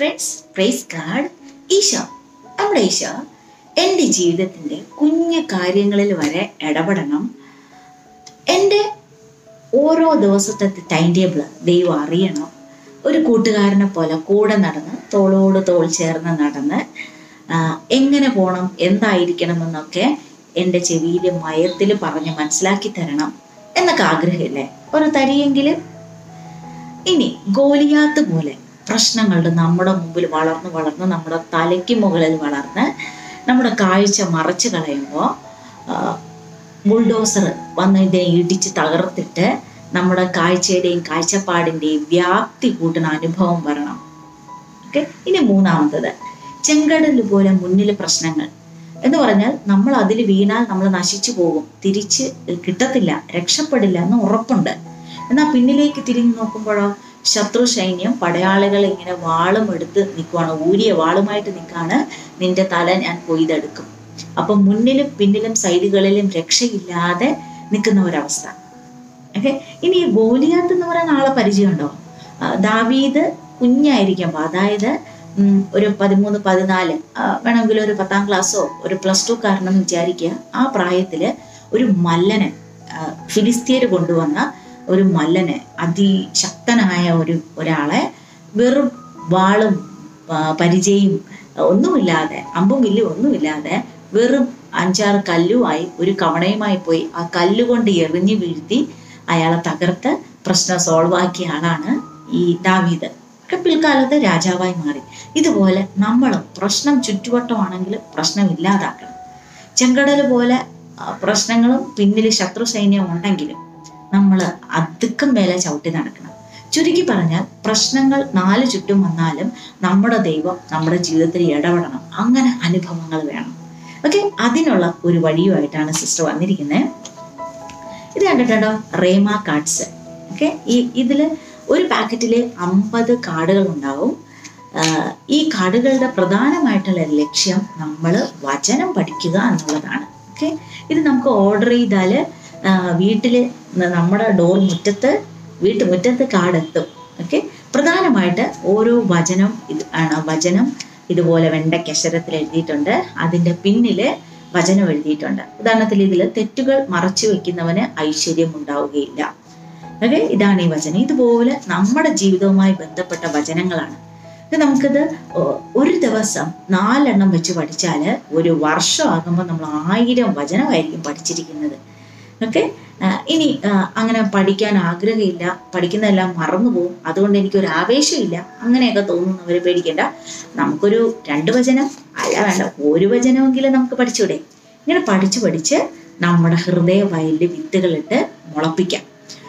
Friends, praise God. Isho, നമ്മുടെ ഈശോ എൻ്റെ ജീവിതത്തിൻ്റെ കുഞ്ഞു കാര്യങ്ങളിൽ വരെ ഇടപെടണം. എൻ്റെ ഓരോ ദിവസത്തെ ടൈം ടേബിൾ ദൈവം അറിയണം. ഒരു കൂട്ടുകാരനെ പോലെ കൂടെ നടന്ന് തോളോട് തോൾ ചേർന്ന് നടന്ന് എങ്ങനെ പോകണം, എന്തായിരിക്കണം എന്നൊക്കെ എൻ്റെ ചെവിയിൽ മയത്തിൽ പറഞ്ഞ് മനസ്സിലാക്കി തരണം എന്നൊക്കെ ആഗ്രഹമില്ലേ ഒരു തരിയെങ്കിലും. ഇനി ഗോലിയാത്ത് പോലെ പ്രശ്നങ്ങളുടെ നമ്മുടെ മുമ്പിൽ വളർന്ന് വളർന്ന് നമ്മുടെ തലയ്ക്ക് മുകളിൽ വളർന്ന് നമ്മുടെ കാഴ്ച മറച്ചു കളയുമ്പോൾ ബുൾഡോസർ വന്ന് ഇതിനെ ഇടിച്ച് തകർത്തിട്ട് നമ്മുടെ കാഴ്ചയുടെയും കാഴ്ചപ്പാടിൻ്റെയും വ്യാപ്തി കൂട്ടുന്ന അനുഭവം വരണം. ഓക്കെ. ഇനി മൂന്നാമത്തത്, ചെങ്കടൽ പോലെ മുന്നിൽ പ്രശ്നങ്ങൾ എന്ന് പറഞ്ഞാൽ നമ്മൾ അതിൽ വീണാൽ നമ്മൾ നശിച്ചു പോകും, തിരിച്ച് കിട്ടത്തില്ല, രക്ഷപ്പെടില്ല എന്ന് ഉറപ്പുണ്ട്. എന്നാൽ പിന്നിലേക്ക് തിരിഞ്ഞു നോക്കുമ്പോഴോ ശത്രു സൈന്യം പടയാളികൾ ഇങ്ങനെ വാളും എടുത്ത് നിൽക്കുവാണ്, ഊരിയ വാളുമായിട്ട് നിൽക്കാണ്, നിന്റെ തല ഞാൻ കൊയ്തെടുക്കും. അപ്പം മുന്നിലും പിന്നിലും സൈഡുകളിലും രക്ഷയില്ലാതെ നിൽക്കുന്ന ഒരവസ്ഥ. ഓക്കെ. ഇനി ഈ ഗോലിയാത്ത് എന്ന് പറയുന്ന ആളെ പരിചയമുണ്ടോ? ദാവീദ് കുഞ്ഞായിരിക്കുമ്പോൾ, അതായത് ഒരു 13-14 വേണമെങ്കിൽ ഒരു 10ാം ക്ലാസ്സോ ഒരു +2 കാരനെന്ന് വിചാരിക്കുക. ആ പ്രായത്തില് ഒരു മല്ലനെ, ഫിലിസ്തീയർ കൊണ്ടുവന്ന ഒരു മല്ലനെ, അതിശക്തനായ ഒരാളെ വെറും വാളും പരിചയും ഒന്നുമില്ലാതെ, അമ്പും വില്ലും ഒന്നുമില്ലാതെ വെറും 5-6 കല്ലുമായി ഒരു കവണയുമായി പോയി ആ കല്ലുകൊണ്ട് എറിഞ്ഞു വീഴ്ത്തി അയാളെ തകർത്ത് പ്രശ്നം സോൾവ് ആക്കിയ ആളാണ് ഈ ദാവീദ്. പിൽക്കാലത്ത് രാജാവായി മാറി. ഇതുപോലെ നമ്മളും പ്രശ്നം ചുറ്റുവട്ടമാണെങ്കിൽ പ്രശ്നം ഇല്ലാതാക്കണം. ചെങ്കടൽ പോലെ പ്രശ്നങ്ങളും പിന്നിൽ ശത്രു സൈന്യം ഉണ്ടെങ്കിലും നമ്മൾ അതുക്കും മേലെ ചവിട്ടി നടക്കണം. ചുരുക്കി പറഞ്ഞാൽ പ്രശ്നങ്ങൾ 4 ചുറ്റും വന്നാലും നമ്മുടെ ദൈവം നമ്മുടെ ജീവിതത്തിൽ ഇടപെടണം. അങ്ങനെ അനുഭവങ്ങൾ വേണം. ഓക്കെ. അതിനുള്ള ഒരു വഴിയുമായിട്ടാണ് സിസ്റ്റർ വന്നിരിക്കുന്നത്. ഇത് കണ്ടിട്ടുണ്ടോ? റേമ കാർഡ്സ്. ഓക്കെ. ഇതില് ഒരു പാക്കറ്റിൽ 50 കാർഡുകൾ ഉണ്ടാവും. ഈ കാർഡുകളുടെ പ്രധാനമായിട്ടുള്ള ലക്ഷ്യം നമ്മൾ വചനം പഠിക്കുക എന്നുള്ളതാണ്. ഓക്കെ. ഇത് നമുക്ക് ഓർഡർ ചെയ്താൽ വീട്ടിൽ നമ്മുടെ ഡോർ വീട്ടുമുറ്റത്ത് കാർഡ് എത്തും. ഓക്കെ. പ്രധാനമായിട്ട് ഓരോ വചനം വചനം ഇതുപോലെ വെണ്ടയ്ക്കക്ഷരത്തിൽ എഴുതിയിട്ടുണ്ട്. അതിൻ്റെ പിന്നില് വചനം എഴുതിയിട്ടുണ്ട്. ഉദാഹരണത്തിൽ ഇതിൽ തെറ്റുകൾ മറച്ചു വെക്കുന്നവന് ഐശ്വര്യം ഉണ്ടാവുകയില്ല. ഓക്കെ. ഇതാണ് ഈ വചനം. ഇതുപോലെ നമ്മുടെ ജീവിതവുമായി ബന്ധപ്പെട്ട വചനങ്ങളാണ്. നമുക്കിത് ഒരു ദിവസം 4 എണ്ണം വെച്ച് പഠിച്ചാൽ ഒരു വർഷമാകുമ്പോൾ നമ്മൾ 1000 വചനമായിരിക്കും പഠിച്ചിരിക്കുന്നത്. ഓക്കെ. ഇനി അങ്ങനെ പഠിക്കാൻ ആഗ്രഹമില്ല, പഠിക്കുന്നതെല്ലാം മറന്നുപോകും, അതുകൊണ്ട് എനിക്കൊരു ആവേശമില്ല, അങ്ങനെയൊക്കെ തോന്നുന്നവർ പേടിക്കേണ്ട. നമുക്കൊരു 2 വചനം അല്ല, വേണ്ട, 1 വചനമെങ്കിലും നമുക്ക് പഠിച്ചൂടെ? ഇങ്ങനെ പഠിച്ച് നമ്മുടെ ഹൃദയ വയലിൽ വിത്തുകളിട്ട് മുളപ്പിക്കാം.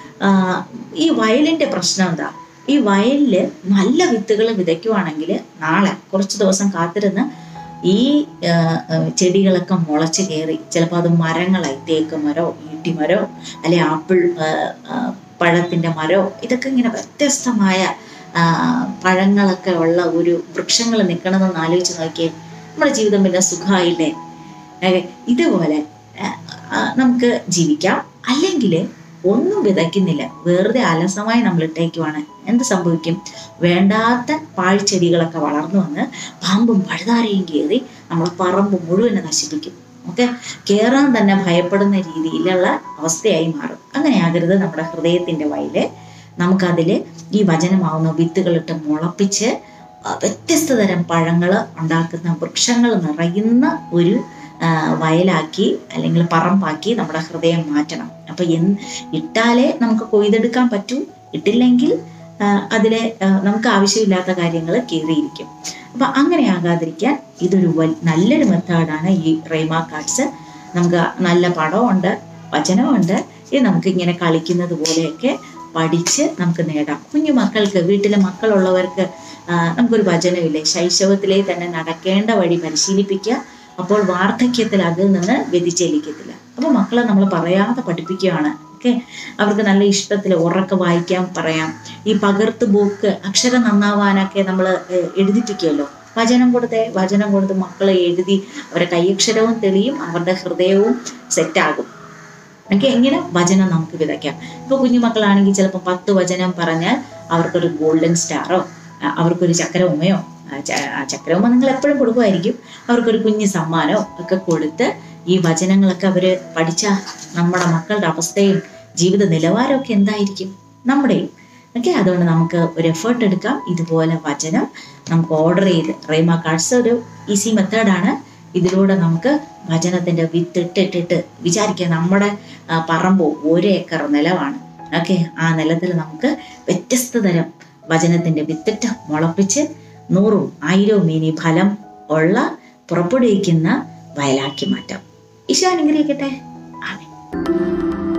ഈ വയലിൻ്റെ പ്രശ്നം എന്താ? ഈ വയലിൽ നല്ല വിത്തുകൾ വിതയ്ക്കുവാണെങ്കിൽ നാളെ കുറച്ച് ദിവസം കാത്തിരുന്ന് ഈ ചെടികളൊക്കെ മുളച്ച് കയറി ചിലപ്പോൾ അത് മരങ്ങളായി, തേക്ക് മരോ ഈട്ടിമരോ അല്ലെ ആപ്പിൾ പഴത്തിൻ്റെ മരോ, ഇതൊക്കെ ഇങ്ങനെ വ്യത്യസ്തമായ പഴങ്ങളൊക്കെ ഉള്ള ഒരു വൃക്ഷങ്ങൾ നിൽക്കണമെന്ന് ആലോചിച്ച് നോക്കിയേ, നമ്മുടെ ജീവിതം പിന്നെ സുഖമായില്ലേ? ഇതുപോലെ നമുക്ക് ജീവിക്കാം. അല്ലെങ്കിൽ ഒന്നും വിതയ്ക്കുന്നില്ല, വെറുതെ അലസമായി നമ്മൾ ഇട്ടേക്കുവാണ്. എന്ത് സംഭവിക്കും? വേണ്ടാത്ത പാഴ്ചെടികളൊക്കെ വളർന്നു വന്ന് പാമ്പും പഴുതാരയും കയറി നമ്മളെ പറമ്പ് മുഴുവൻ നശിപ്പിക്കും. ഓക്കെ. കയറാൻ തന്നെ ഭയപ്പെടുന്ന രീതിയിലുള്ള അവസ്ഥയായി മാറും. അങ്ങനെ ആകരുത് നമ്മുടെ ഹൃദയത്തിൻ്റെ വയല്. നമുക്കതിൽ ഈ വചനമാവുന്ന വിത്തുകളിട്ട് മുളപ്പിച്ച് വ്യത്യസ്ത തരം പഴങ്ങൾ ഉണ്ടാക്കുന്ന വൃക്ഷങ്ങൾ നിറയുന്ന ഒരു വയലാക്കി അല്ലെങ്കിൽ പറമ്പാക്കി നമ്മുടെ ഹൃദയം മാറ്റണം. അപ്പൊ ഇട്ടാലേ നമുക്ക് കൊയ്തെടുക്കാൻ പറ്റൂ, ഇട്ടില്ലെങ്കിൽ അതിലെ നമുക്ക് ആവശ്യമില്ലാത്ത കാര്യങ്ങൾ കയറിയിരിക്കും. അപ്പൊ അങ്ങനെ ആകാതിരിക്കാൻ ഇതൊരു നല്ലൊരു മെത്തേഡാണ് ഈ റേമ കാർഡ്സ്. നമുക്ക് നല്ല പടമുണ്ട്, വചനമുണ്ട്. ഇത് നമുക്ക് ഇങ്ങനെ കളിക്കുന്നത് പോലെയൊക്കെ പഠിച്ച് നമുക്ക് നേടാം. കുഞ്ഞു മക്കൾക്ക്, വീട്ടിലെ മക്കളുള്ളവർക്ക് നമുക്കൊരു വചനമില്ലേ, ശൈശവത്തിലേ തന്നെ നടക്കേണ്ട വഴി പരിശീലിപ്പിക്കുക. അപ്പോൾ വാർദ്ധക്യത്തിൽ അതിൽ നിന്ന് വ്യതിചലിക്കത്തില്ല. അപ്പോൾ മക്കളെ നമ്മൾ പറയാതെ പഠിപ്പിക്കുകയാണ്. ഓക്കെ. അവർക്ക് നല്ല ഇഷ്ടത്തിൽ ഉറക്കെ വായിക്കാൻ പറയാം. ഈ പകർത്ത് ബുക്ക് അക്ഷരം നന്നാവാനൊക്കെ നമ്മൾ എഴുതിപ്പിക്കുമല്ലോ. വചനം കൊടുത്ത് മക്കളെ എഴുതി അവരുടെ കൈയക്ഷരവും തെളിയും, അവരുടെ ഹൃദയവും സെറ്റാകും. ഓക്കെ. എങ്ങനെ വചനം നമുക്ക് വിതയ്ക്കാം. ഇപ്പോൾ കുഞ്ഞുമക്കളാണെങ്കിൽ ചിലപ്പോൾ 10 വചനം പറഞ്ഞാൽ അവർക്കൊരു ഗോൾഡൻ സ്റ്റാറോ അവർക്കൊരു ചക്കര ഉമ്മയോ ചക്കരവുമ്മ നിങ്ങൾ എപ്പോഴും കൊടുക്കുമായിരിക്കും. അവർക്കൊരു കുഞ്ഞു സമ്മാനമോ ഒക്കെ കൊടുത്ത് ഈ വചനങ്ങളൊക്കെ അവർ പഠിച്ച നമ്മുടെ മക്കളുടെ അവസ്ഥയും ജീവിത നിലവാരമൊക്കെ എന്തായിരിക്കും നമ്മുടെയും. ഓക്കെ, അതുകൊണ്ട് നമുക്ക് ഒരു എഫേർട്ട് എടുക്കാം. ഇതുപോലെ വചനം നമുക്ക് ഓർഡർ ചെയ്ത്, റേമ കാർഡ്സ് ഒരു ഈസി മെത്തേഡാണ്. ഇതിലൂടെ നമുക്ക് വചനത്തിന്റെ വിത്തിട്ടിട്ടിട്ട് വിചാരിക്കുക, നമ്മുടെ പറമ്പോ 1 ഏക്കർ നിലമാണ്. ഓക്കെ, ആ നിലത്തിൽ നമുക്ക് വ്യത്യസ്ത തരം വചനത്തിന്റെ വിത്തിട്ട് മുളപ്പിച്ച് 100ഉം 1000ഉം ഇനി ഫലം ഉള്ള പുറപ്പെടുവിക്കുന്ന വയലാക്കി മാറ്റാം. ഈശോ അനുഗ്രഹിക്കട്ടെ. ആമേൻ.